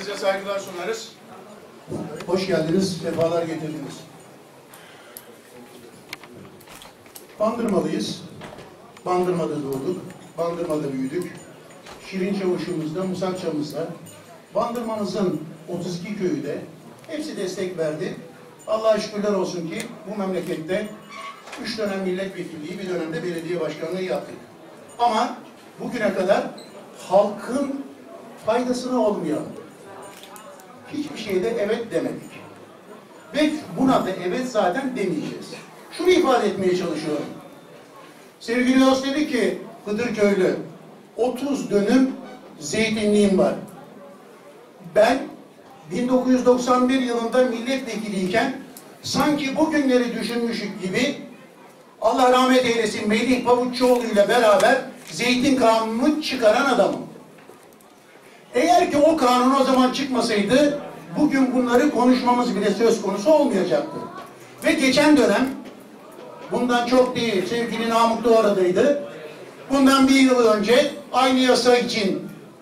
Hepinize saygılar sunarız. Hoş geldiniz, sefalar getirdiniz. Bandırmalıyız. Bandırma'da doğduk, Bandırma'da büyüdük. Şirinçavuş'umuzda, Musakça'mızda, Bandırma'mızın 32 köyü de hepsi destek verdi. Allah'a şükürler olsun ki bu memlekette 3 dönem milletvekilliği, bir dönemde belediye başkanlığı yaptık. Ama bugüne kadar halkın faydasına olmayan hiçbir şeyde evet demedik. Ve buna da evet zaten demeyeceğiz. Şunu ifade etmeye çalışıyorum. Sevgili dost dedi ki, Hıdırköylü, 30 dönüm zeytinliğim var. Ben 1991 yılında milletvekiliyken sanki bugünleri düşünmüşük gibi Allah rahmet eylesin Melih Pavuççuoğlu ile beraber zeytin kanununu çıkaran adamım. Eğer ki o kanun o zaman çıkmasaydı bugün bunları konuşmamız bile söz konusu olmayacaktı. Ve geçen dönem bundan çok değil, sevgili Namık da oradaydı. Bundan bir yıl önce aynı yasa için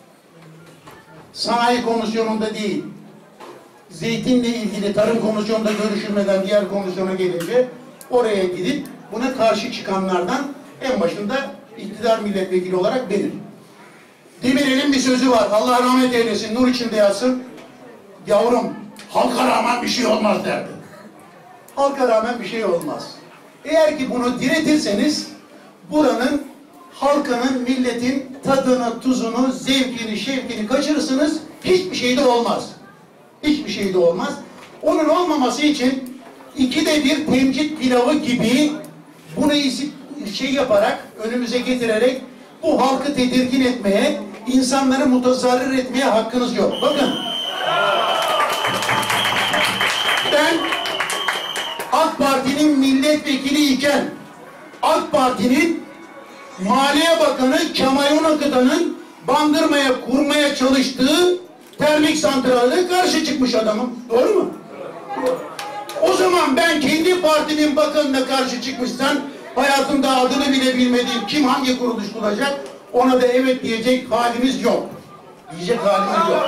sanayi komisyonunda değil, zeytinle ilgili tarım komisyonunda görüşülmeden diğer komisyona gelince oraya gidip buna karşı çıkanlardan en başında iktidar milletvekili olarak benim. Demirel'in bir sözü var. Allah rahmet eylesin, nur içinde yatsın. Yavrum, halka rağmen bir şey olmaz derdi. Halka rağmen bir şey olmaz. Eğer ki bunu diretirseniz buranın, halkının, milletin tadını, tuzunu, zevkini, şevkini kaçırırsınız. Hiçbir şey de olmaz. Hiçbir şey de olmaz. Onun olmaması için 2'de 1 temcit pilavı gibi bunu şey yaparak, önümüze getirerek bu halkı tedirgin etmeye, insanları mutazarrir etmeye hakkınız yok. Bakın, ben AK Parti'nin milletvekili iken AK Parti'nin Maliye Bakanı Kemal Onakıtan'ın Bandırma'ya kurmaya çalıştığı termik santrale karşı çıkmış adamım. Doğru mu? O zaman ben kendi partimin bakanına karşı çıkmışsan hayatımda adını bile bilmediğim kim hangi kuruluş bulacak ona da evet diyecek halimiz yok. Diyecek halimiz yok.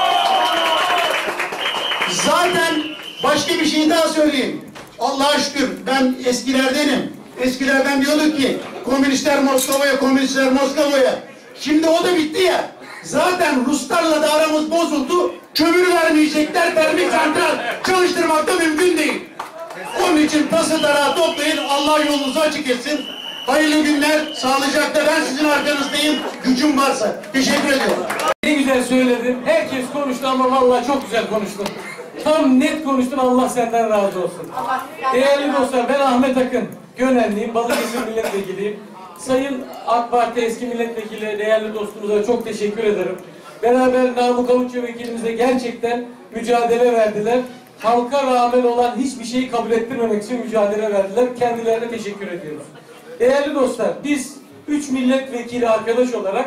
Zaten başka bir şey daha söyleyeyim. Allah'a şükür ben eskilerdenim. Eskilerden diyorduk ki komünistler Moskova'ya, komünistler Moskova'ya. Şimdi o da bitti ya. Zaten Ruslarla da aramız bozuldu. Kömür vermeyecekler, termik santral çalıştırmak da mümkün değil. Onun için tası tarağı toplayın, Allah yolunuzu açık etsin. Hayırlı günler, sağlıcakla, ben sizin arkanızdayım, gücüm varsa. Teşekkür ediyorum. Ne güzel söyledin, herkes konuştu ama vallahi çok güzel konuştun. Tam net konuştun, Allah senden razı olsun. Değerli dostlar, ben Ahmet Akın, Gönenliyim, Balıkesir milletvekiliyim. Sayın AK Parti eski milletvekili, değerli dostumuza çok teşekkür ederim. Beraber Namık Avuççu vekilimizle gerçekten mücadele verdiler. Halka rağmen olan hiçbir şeyi kabul ettirmemek için mücadele verdiler. Kendilerine teşekkür ediyoruz. Değerli dostlar, biz 3 milletvekili arkadaş olarak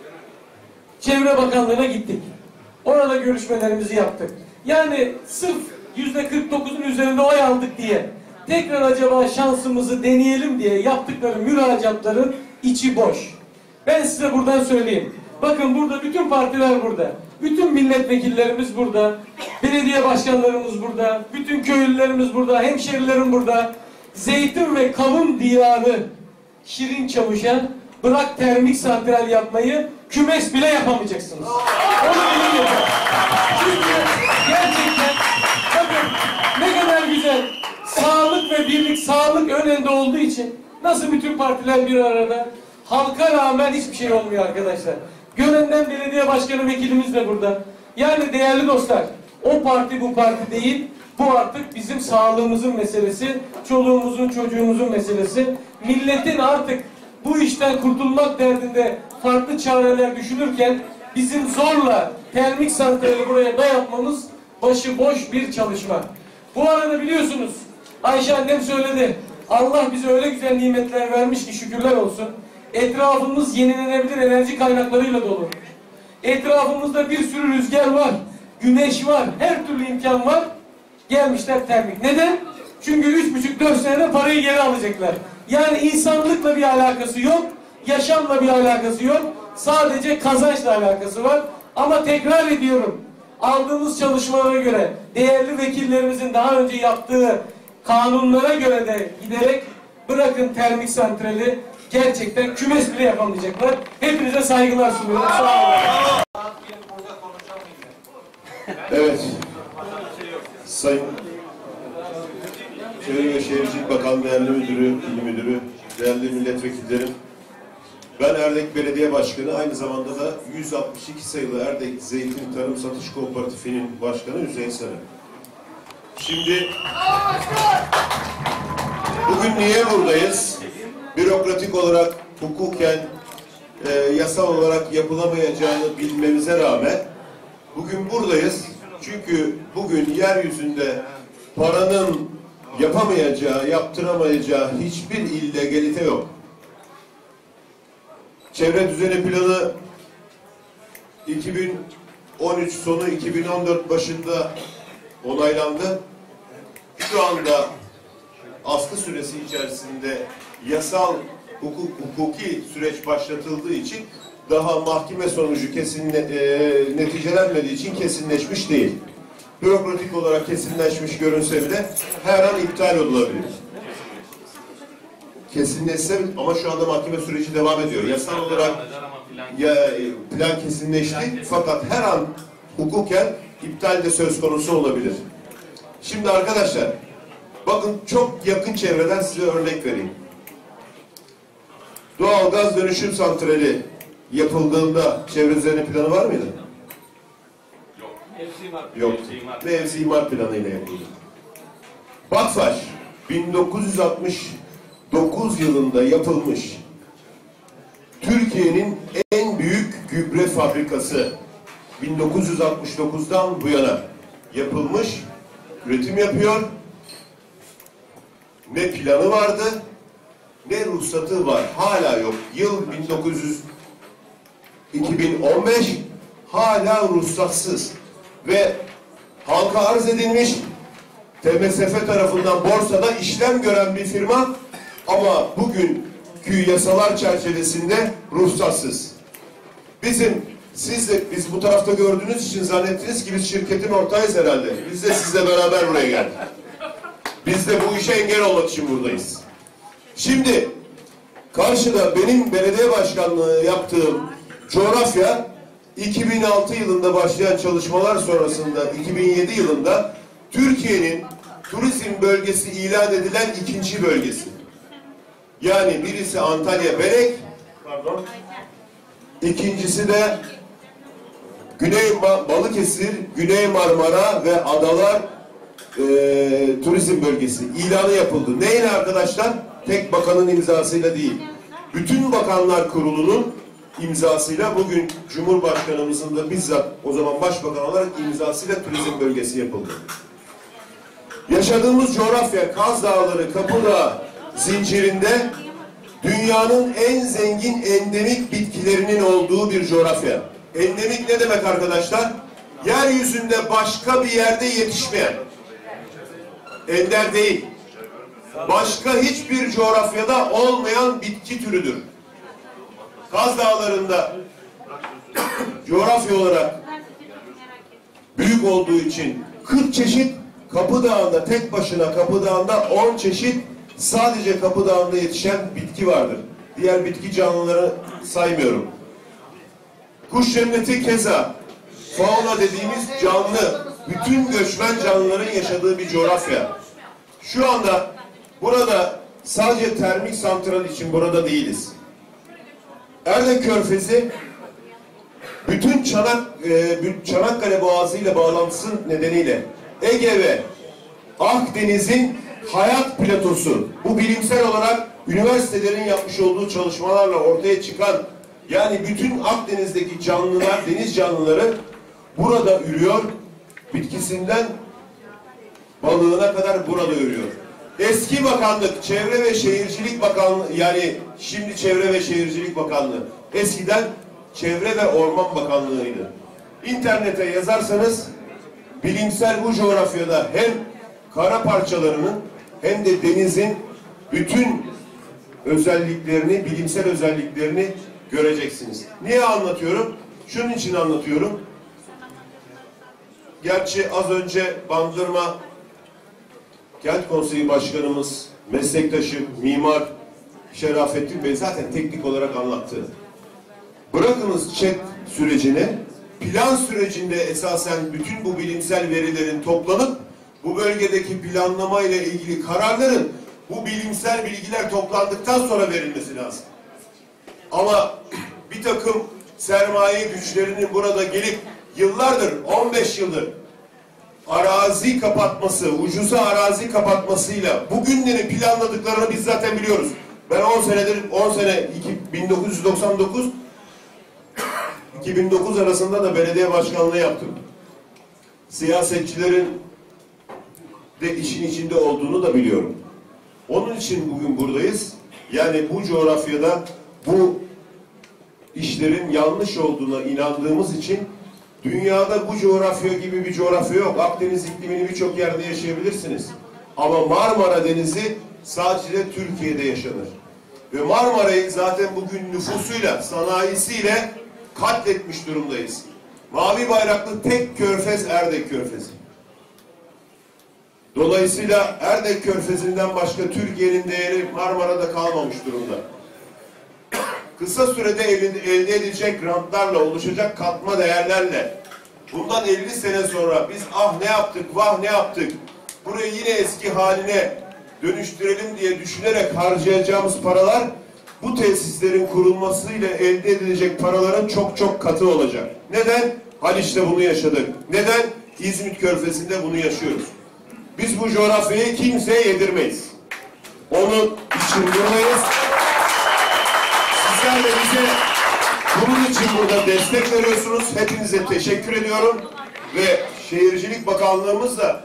Çevre Bakanlığı'na gittik. Orada görüşmelerimizi yaptık. Yani sırf %49'un üzerinde oy aldık diye, tekrar acaba şansımızı deneyelim diye yaptıkları müracaatların içi boş. Ben size buradan söyleyeyim. Bakın burada bütün partiler burada. Bütün milletvekillerimiz burada. Belediye başkanlarımız burada. Bütün köylülerimiz burada. Hemşerilerim burada. Zeytin ve kavun diyarı Şirinçavuş'a bırak termik santral yapmayı, kümes bile yapamayacaksınız. Onu bilin yeter. Çünkü gerçekten bakın ne kadar güzel. Sağlık ve birlik, sağlık önünde olduğu için nasıl bütün partiler bir arada? Halka rağmen hiçbir şey olmuyor arkadaşlar. Gönen'den belediye başkanı vekilimiz de burada. Yani değerli dostlar, o parti bu parti değil, bu artık bizim sağlığımızın meselesi, çoluğumuzun çocuğumuzun meselesi. Milletin artık bu işten kurtulmak derdinde farklı çareler düşünürken bizim zorla termik santrali buraya dayatmamız başıboş bir çalışma. Bu arada biliyorsunuz, Ayşe annem söyledi, Allah bize öyle güzel nimetler vermiş ki şükürler olsun. Etrafımız yenilenebilir enerji kaynaklarıyla dolu. Etrafımızda bir sürü rüzgar var, güneş var, her türlü imkan var. Gelmişler termik. Neden? Çünkü 3,5-4 senede parayı geri alacaklar. Yani insanlıkla bir alakası yok, yaşamla bir alakası yok. Sadece kazançla alakası var. Ama tekrar ediyorum, aldığımız çalışmalara göre, değerli vekillerimizin daha önce yaptığı kanunlara göre de giderek bırakın termik santrali, gerçekten kümes bile yapamayacaklar. Hepinize saygılar sunuyorum. Sağ olun. Evet. Sayın Çevre ve Şehircilik Bakanlığı Değerli Müdürü, İl Müdürü, değerli milletvekillerim, ben Erdek Belediye Başkanı, aynı zamanda da 162 sayılı Erdek Zeytin Tarım Satış Kooperatifi'nin başkanı Hüseyin Sarı. Şimdi bugün niye buradayız? Bürokratik olarak, hukuken, yasal olarak yapılamayacağını bilmemize rağmen bugün buradayız. Çünkü bugün yeryüzünde paranın yapamayacağı, yaptıramayacağı hiçbir illegalite yok. Çevre düzeni planı 2013 sonu 2014 başında onaylandı. Şu anda askı süresi içerisinde yasal hukuki süreç başlatıldığı için daha mahkeme sonucu neticelenmediği için kesinleşmiş değil. Bürokratik olarak kesinleşmiş görünse bile her an iptal olabilir. Kesinleşse ama şu anda mahkeme süreci devam ediyor. Yasal olarak plan kesinleşti fakat her an hukuken iptal de söz konusu olabilir. Şimdi arkadaşlar bakın çok yakın çevreden size örnek vereyim. Doğalgaz dönüşüm santrali yapıldığında çevre düzeni planı var mıydı? Yok. Mevzi imar planıyla yapıldı. Batfaş 1969 yılında yapılmış Türkiye'nin en büyük gübre fabrikası 1969'dan bu yana yapılmış, üretim yapıyor. Ne planı vardı, ne ruhsatı var. Hala yok. Yıl 2015 hala ruhsatsız ve halka arz edilmiş, TMSF tarafından borsada işlem gören bir firma ama bugünkü yasalar çerçevesinde ruhsatsız. Biz bu tarafta gördüğünüz için zannettiniz ki biz şirketin ortağıyız herhalde. Biz de sizle beraber buraya geldik. Biz de bu işe engel olmak için buradayız. Şimdi karşıda benim belediye başkanlığı yaptığım coğrafya 2006 yılında başlayan çalışmalar sonrasında 2007 yılında Türkiye'nin turizm bölgesi ilan edilen ikinci bölgesi. Yani birisi Antalya Belek, ikincisi de Balıkesir, Güney Marmara ve Adalar turizm bölgesi ilanı yapıldı. Neyle arkadaşlar? Tek bakanın imzasıyla değil. Bütün Bakanlar Kurulu'nun imzasıyla bugün Cumhurbaşkanımızın da bizzat o zaman Başbakan olarak imzasıyla turizm bölgesi yapıldı. Yaşadığımız coğrafya Kaz Dağları, Kapıdağ zincirinde dünyanın en zengin endemik bitkilerinin olduğu bir coğrafya. Endemik ne demek arkadaşlar? Yeryüzünde başka bir yerde yetişmeyen. Ender değil. Başka hiçbir coğrafyada olmayan bitki türüdür. Kaz Dağları'nda coğrafya olarak büyük olduğu için 40 çeşit, Kapıdağ'ında tek başına Kapıdağ'ında 10 çeşit sadece Kapıdağ'ında yetişen bitki vardır. Diğer bitki canlıları saymıyorum. Kuş cenneti keza, fauna dediğimiz canlı, bütün göçmen canlıların yaşadığı bir coğrafya. Şu anda burada sadece termik santral için burada değiliz. Erdek Körfezi bütün Çanakkale Boğazı ile bağlantısı nedeniyle Ege ve Akdeniz'in hayat platosu. Bu bilimsel olarak üniversitelerin yapmış olduğu çalışmalarla ortaya çıkan, yani bütün Akdeniz'deki canlılar, deniz canlıları burada ürüyor. Bitkisinden balığına kadar burada ürüyor. Eski bakanlık Çevre ve Şehircilik Bakanlığı, yani şimdi Çevre ve Şehircilik Bakanlığı, eskiden Çevre ve Orman Bakanlığı'ydı. İnternete yazarsanız bilimsel bu coğrafyada hem kara parçalarının hem de denizin bütün özelliklerini, bilimsel özelliklerini göreceksiniz. Niye anlatıyorum? Şunun için anlatıyorum. gerçi az önce Bandırma Kent Konseyi Başkanımız, meslektaşı, mimar Şerafettin Bey zaten teknik olarak anlattı. Bırakınız ÇED sürecini, plan sürecinde esasen bütün bu bilimsel verilerin toplanıp bu bölgedeki planlama ile ilgili kararların bu bilimsel bilgiler toplandıktan sonra verilmesi lazım. Ama bir takım sermaye güçlerinin burada gelip yıllardır, 15 yıldır arazi kapatması, ucuza arazi kapatmasıyla bugünleri planladıklarını biz zaten biliyoruz. Ben 10 sene 1999 2009 arasında da belediye başkanlığı yaptım. Siyasetçilerin de işin içinde olduğunu da biliyorum. Onun için bugün buradayız. Yani bu coğrafyada bu işlerin yanlış olduğuna inandığımız için dünyada bu coğrafya gibi bir coğrafya yok. Akdeniz iklimini birçok yerde yaşayabilirsiniz. Ama Marmara Denizi sadece Türkiye'de yaşanır. Ve Marmara'yı zaten bugün nüfusuyla, sanayisiyle katletmiş durumdayız. Mavi bayraklı tek körfez Erdek Körfezi. Dolayısıyla Erdek Körfezi'nden başka Türkiye'nin değeri Marmara'da kalmamış durumda. Kısa sürede elde edilecek rantlarla, oluşacak katma değerlerle bundan 50 sene sonra biz ah ne yaptık, vah ne yaptık, burayı yine eski haline dönüştürelim diye düşünerek harcayacağımız paralar bu tesislerin kurulmasıyla elde edilecek paraların çok çok katı olacak. Neden? Haliç'te bunu yaşadık. Neden? İzmit Körfezi'nde bunu yaşıyoruz. Biz bu coğrafyayı kimseye yedirmeyiz. Onun için buradayız. Sizler de bize bunun için burada destek veriyorsunuz. Hepinize teşekkür ediyorum. Ve Şehircilik Bakanlığımız da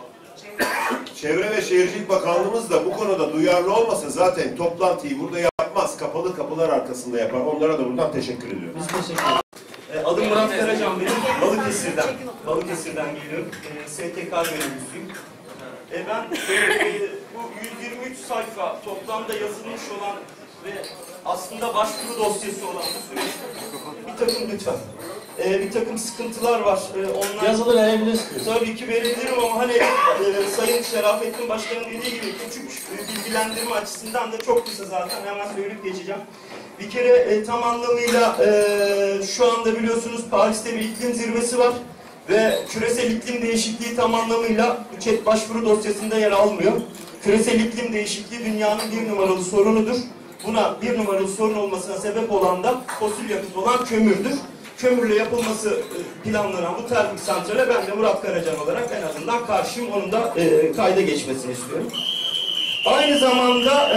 Çevre ve Şehircilik Bakanlığımız da bu konuda duyarlı olmasa zaten toplantıyı burada yapmaz. Kapalı kapılar arkasında yapar. Onlara da buradan teşekkür ediyorum. Biz teşekkür ederiz. Adım Murat Karacan benim. Balıkesir'den geliyorum. STK görevlisiyim. Ben bu 123 sayfa toplamda yazılmış olan ve aslında başvuru dosyası olan bu süreçte bir takım sıkıntılar var. Onlar Yazılı verebilirsiniz. tabii ki verebilirim ama hani Sayın Şerafettin Başkan'ın dediği gibi küçük bilgilendirme açısından da çok kısa zaten hemen söyleyip geçeceğim. Bir kere tam anlamıyla şu anda biliyorsunuz Paris'te bir iklim zirvesi var ve küresel iklim değişikliği tam anlamıyla bu ÇED başvuru dosyasında yer almıyor. Küresel iklim değişikliği dünyanın bir numaralı sorunudur. Buna bir numaralı sorun olmasına sebep olan da fosil yakıt olan kömürdür. Kömürle yapılması planlanan bu termik santrale ben de Murat Karacan olarak en azından karşıyım. Onun da kayda geçmesini istiyorum. Aynı zamanda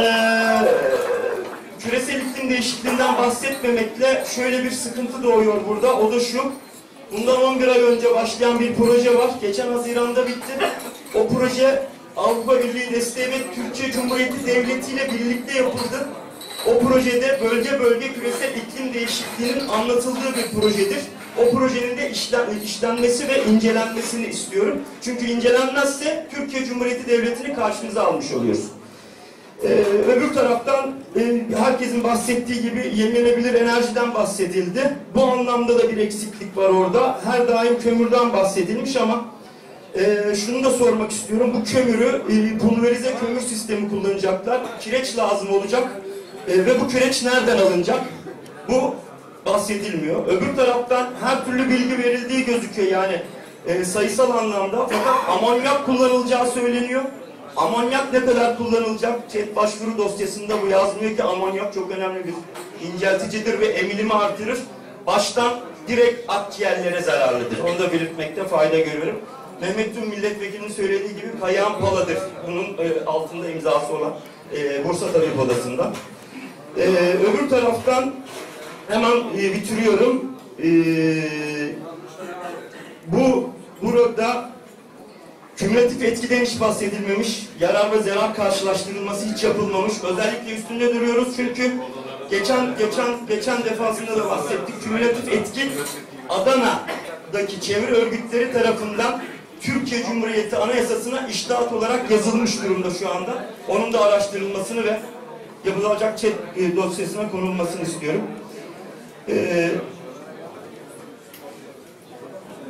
küresel iklim değişikliğinden bahsetmemekle şöyle bir sıkıntı doğuyor burada. O da şu. Bundan 11 ay önce başlayan bir proje var. Geçen Haziran'da bitti. O proje Avrupa Birliği desteği ve Türkiye Cumhuriyeti Devleti ile birlikte yapıldı. O projede bölge bölge küresel iklim değişikliğinin anlatıldığı bir projedir. O projenin de işlenmesi ve incelenmesini istiyorum. Çünkü incelenmezse Türkiye Cumhuriyeti Devleti'ni karşımıza almış oluyoruz. Öbür taraftan herkesin bahsettiği gibi yenilenebilir enerjiden bahsedildi. Bu anlamda da bir eksiklik var orada. Her daim kömürden bahsedilmiş ama şunu da sormak istiyorum. Bu kömürü pulverize kömür sistemi kullanacaklar. Kireç lazım olacak. Ve bu kireç nereden alınacak? Bu bahsedilmiyor. Öbür taraftan her türlü bilgi verildiği gözüküyor yani sayısal anlamda. Fakat amonyak kullanılacağı söyleniyor. Amonyak ne kadar kullanılacak? ÇED başvuru dosyasında bu yazmıyor ki amonyak çok önemli bir incelticidir ve emilimi artırır. Baştan direkt akciğerlere zararlıdır. Onu da belirtmekte fayda görüyorum. Mehmet Tüm milletvekilinin söylediği gibi Kayağan Pala'dır. Bunun altında imzası olan Bursa Tabip Odası'nda. Öbür taraftan hemen bitiriyorum. Burada kümülatif etkiden hiç bahsedilmemiş, yarar ve zarar karşılaştırılması hiç yapılmamış. Özellikle üstünde duruyoruz çünkü geçen defasında da bahsettik. Kümülatif etki Adana'daki çevre örgütleri tarafından Türkiye Cumhuriyeti Anayasası'na iştahat olarak yazılmış durumda şu anda. Onun da araştırılmasını ve yapılacak ÇED dosyasına konulmasını istiyorum.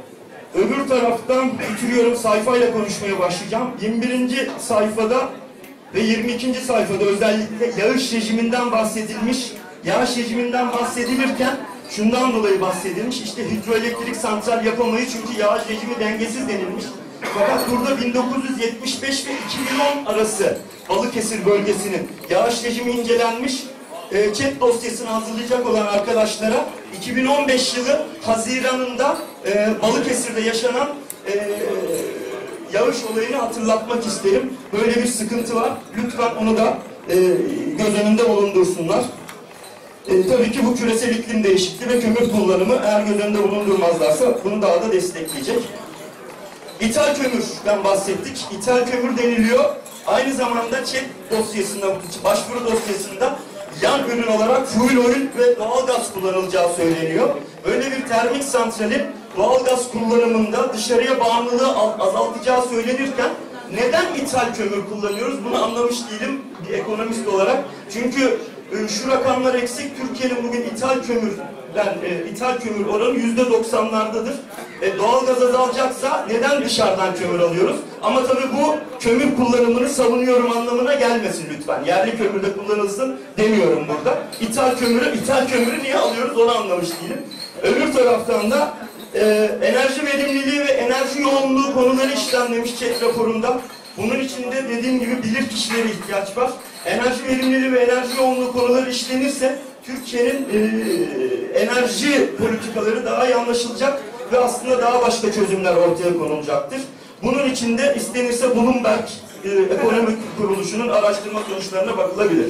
öbür taraftan bitiriyorum, sayfayla konuşmaya başlayacağım. 21. sayfada ve 22. sayfada özellikle yağış rejiminden bahsedilmiş. Yağış rejiminden bahsedilirken şundan dolayı bahsedilmiş. İşte hidroelektrik santral yapamayız çünkü yağış rejimi dengesiz denilmiş. Fakat burada 1975 ve 2010 arası Balıkesir bölgesinin yağış rejimi incelenmiş. Chat dosyasını hazırlayacak olan arkadaşlara 2015 yılı Haziran'ında Balıkesir'de yaşanan yağış olayını hatırlatmak isterim. Böyle bir sıkıntı var. Lütfen onu da göz önünde bulundursunlar. Tabii ki bu küresel iklim değişikliği ve kömür kullanımı eğer göz önünde bulundurmazlarsa bunu daha da destekleyecek. İthal kömürden bahsettik. İthal kömür deniliyor. Aynı zamanda chat dosyasında, başvuru dosyasında yan ürün olarak fuel oil ve doğalgaz kullanılacağı söyleniyor. Böyle bir termik santralin doğalgaz kullanımında dışarıya bağımlılığı azaltacağı söylenirken neden ithal kömür kullanıyoruz? Bunu anlamış değilim bir ekonomist olarak. Çünkü şu rakamlar eksik. Türkiye'nin bugün ithal kömür oranı %90'lardadır. Doğalgaz azalacaksa neden dışarıdan kömür alıyoruz? Ama tabii bu kömür kullanımını savunuyorum anlamına gelmesin lütfen. Yerli kömürde kullanılsın demiyorum burada. İthal kömürü niye alıyoruz onu anlamış değilim. Öbür taraftan da enerji verimliliği ve enerji yoğunluğu konuları işlenmemiş chat raporunda. Bunun içinde dediğim gibi bilir kişilere ihtiyaç var. Enerji verimliliği ve enerji yoğunluğu konuları işlenirse Türkiye'nin enerji politikaları daha iyi anlaşılacak ve aslında daha başka çözümler ortaya konulacaktır. Bunun için de istenirse Bloomberg Ekonomik Kuruluşu'nun araştırma sonuçlarına bakılabilir.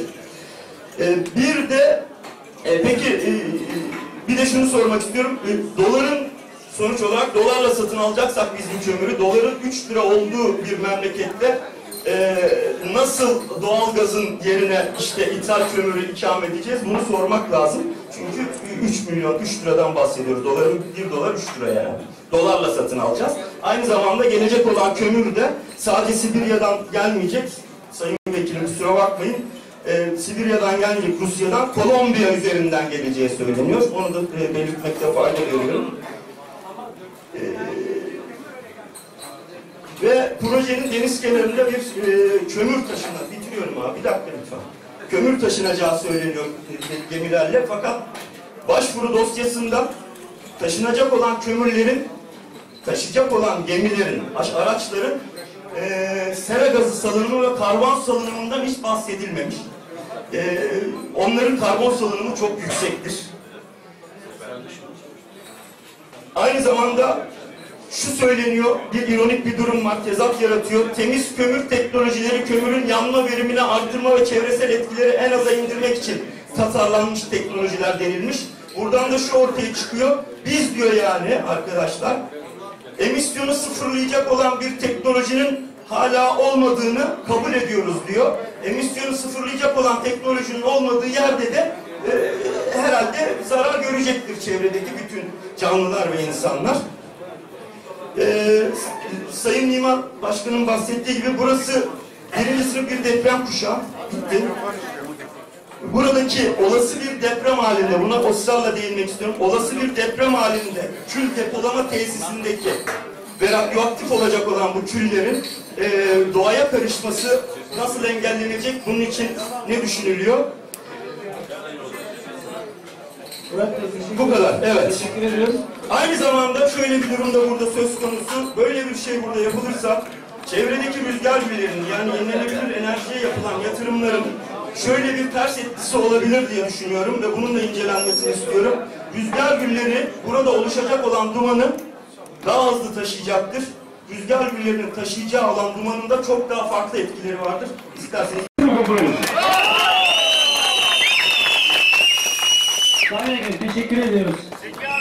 Bir de şunu sormak istiyorum. Sonuç olarak dolarla satın alacaksak biz bu kömürü, doların 3 lira olduğu bir memlekette nasıl doğalgazın yerine işte ithal kömürü ikame edeceğiz bunu sormak lazım. Çünkü 3 liradan bahsediyoruz. Doların 1 dolar 3 lira yani. Dolarla satın alacağız. Aynı zamanda gelecek olan kömür de sadece Sibirya'dan gelmeyecek. Sayın Vekilim kusura bakmayın. Sibirya'dan gelmeyecek, Rusya'dan, Kolombiya üzerinden geleceği söyleniyor. Onu da belirtmekte fayda görüyorum. Ve projenin deniz kenarında bir kömür bitiriyorum abi, bir dakika lütfen. Kömür taşınacağı söyleniyor gemilerle, fakat başvuru dosyasında taşınacak olan kömürlerin, taşıyacak olan gemilerin, araçların sera gazı salınımı ve karbon salınımından hiç bahsedilmemiş. Onların karbon salınımı çok yüksektir. Aynı zamanda şu söyleniyor, bir ironik bir durum var, tezat yaratıyor. Temiz kömür teknolojileri kömürün yanma verimini arttırma ve çevresel etkileri en aza indirmek için tasarlanmış teknolojiler denilmiş. Buradan da şu ortaya çıkıyor, biz diyor yani arkadaşlar, emisyonu sıfırlayacak olan bir teknolojinin hala olmadığını kabul ediyoruz diyor. Emisyonu sıfırlayacak olan teknolojinin olmadığı yerde de herhalde zarar görecektir çevredeki bütün canlılar ve insanlar. Sayın Mimar Başkan'ın bahsettiği gibi burası birinci sınıf bir deprem kuşağı. Buradaki olası bir deprem halinde, buna ısrarla değinmek istiyorum, olası bir deprem halinde kül depolama tesisindeki ve radyoaktif olacak olan bu küllerin doğaya karışması nasıl engellenecek, bunun için ne düşünülüyor? Bu kadar, evet. Teşekkür ediyorum. Aynı zamanda şöyle bir durumda burada söz konusu, böyle bir şey burada yapılırsa, çevredeki rüzgar güllerinin yani yenilenebilir enerjiye yapılan yatırımların şöyle bir ters etkisi olabilir diye düşünüyorum ve bunun da incelenmesini istiyorum. Rüzgar gülleri burada oluşacak olan dumanı daha hızlı taşıyacaktır. Rüzgar güllerinin taşıyacağı alan dumanında çok daha farklı etkileri vardır. İsterseniz buyurun. Sayın Vekilim, teşekkür ediyoruz.